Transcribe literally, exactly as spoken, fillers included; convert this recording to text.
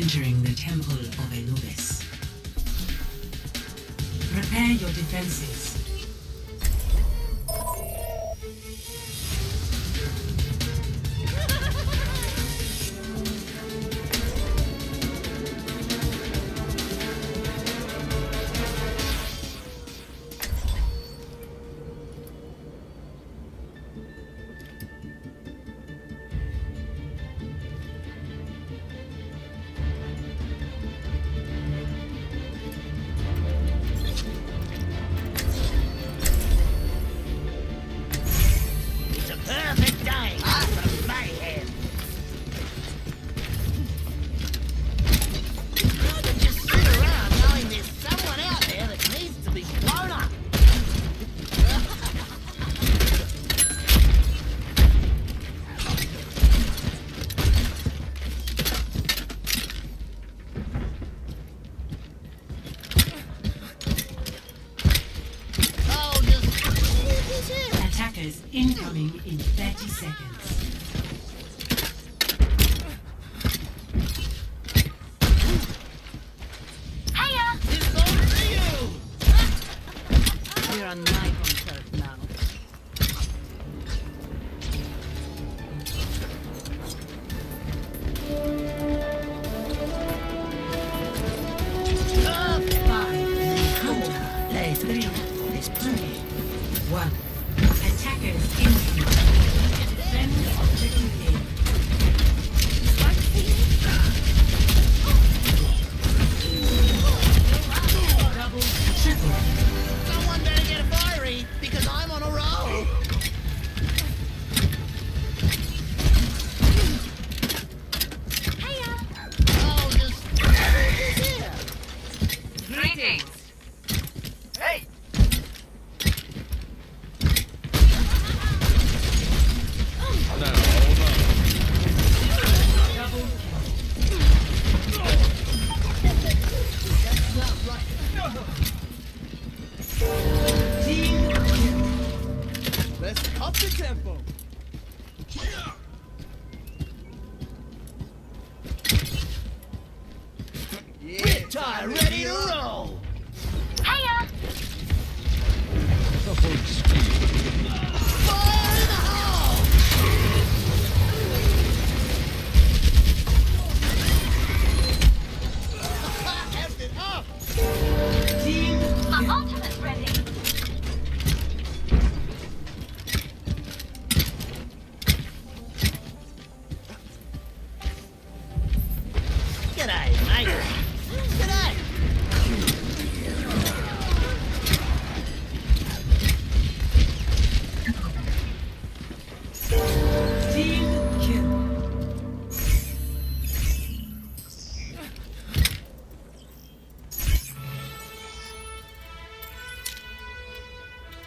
entering the Temple of Anubis. Prepare your defenses. Incoming in thirty seconds. Hiya! This goes to you! We're on my home turf now. Five, counter, play three, this three, one. Attackers incoming. Defend objective A. Double, triple. Someone better get a fiery, because I'm on a roll! Hiya! Oh, just... here! Greetings. Hey! Let's up the tempo. Yeah, tie ready to roll. Hiya! Double speed.